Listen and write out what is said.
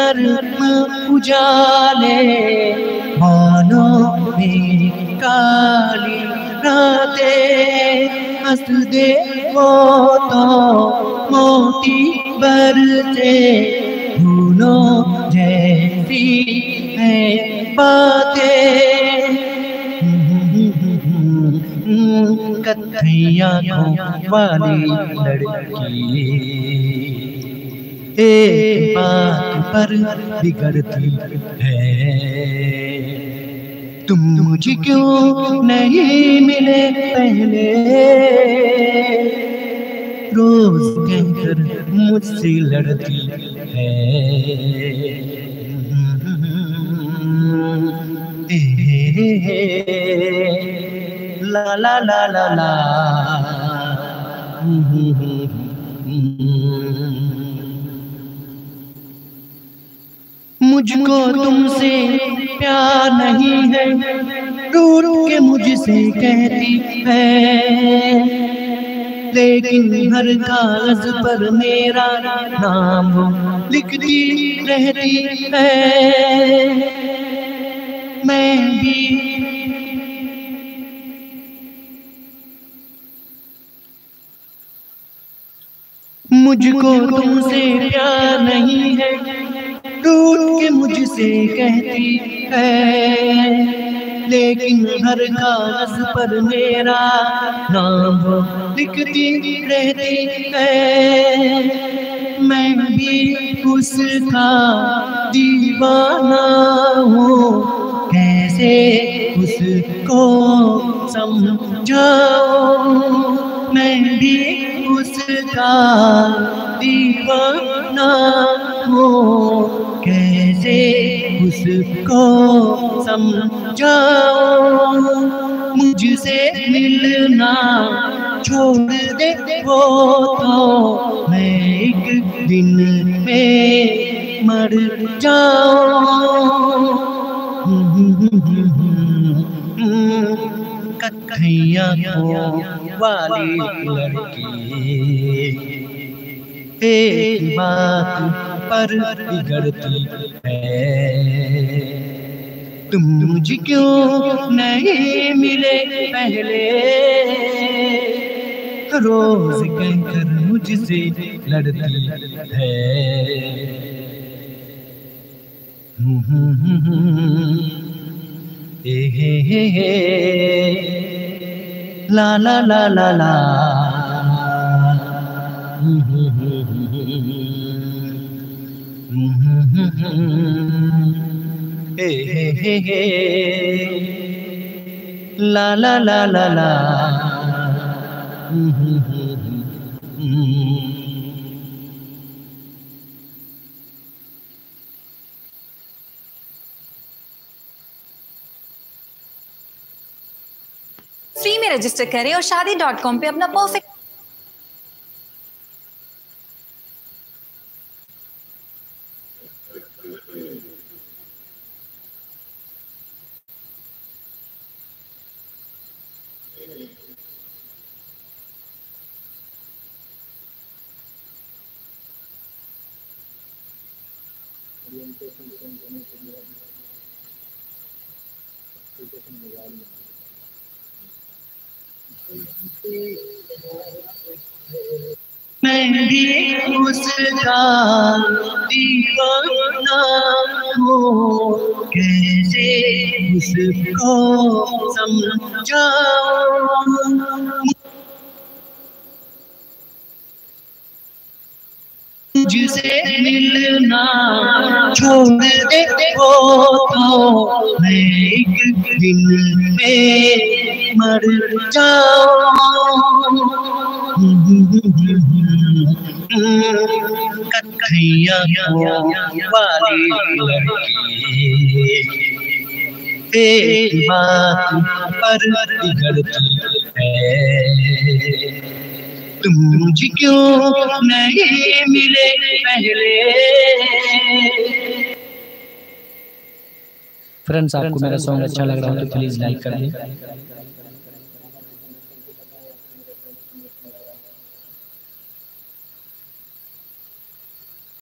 नर्म उजाले, बालों में काली रातें, हंस दे वो तो मोती बरसे, फूलों जैसी है बातें। कत्थई आँखों वाली लड़की एक बात पर बिगड़ती है, तुम मुझे क्यों नहीं मिले पहले, रोज कहकर मुझसे लड़ती है। ला ला ला ला ला। मुझको तुमसे प्यार नहीं है, रूठ के मुझसे कहती है, लेकिन हर कागज पर मेरा नाम लिखती रहती है। मैं भी मुझको तुमसे प्यार नहीं है, रूठ के मुझसे कहती है, लेकिन हर कागज पर मेरा नाम लिखती रहती है। मैं भी उसका दीवाना हूँ, कैसे उसको समझाऊं। मैं भी उसका दीवाना हूँ, कैसे उसको समझाऊं। मुझसे मिलना छोड़ दे वो तो मैं एक दिन में मर जाऊं। कत्थई आँखों वाली लड़की एक बात पर बिगड़ती है, तुम मुझे क्यों नहीं मिले पहले, रोज कहकर मुझसे लड़ती है। हे ला ला ला ला ला। हे ला ला ला ला ला। फ्री में रजिस्टर करें और शादी.com पे अपना परफेक्ट मैं भी उसका दीवाना हूँ, कैसे उसको समझाऊं। मुझसे मिलना छोड़ दे वो तो मैं एक दिन में मर जाऊं। कत्थई आँखों वाली लड़की एक बात पर बिगड़ती है, तुम मुझे क्यों नहीं मिले पहले। फ्रेंड्स, आपको मेरा सॉन्ग अच्छा लग रहा हो तो प्लीज लाइक कर दें।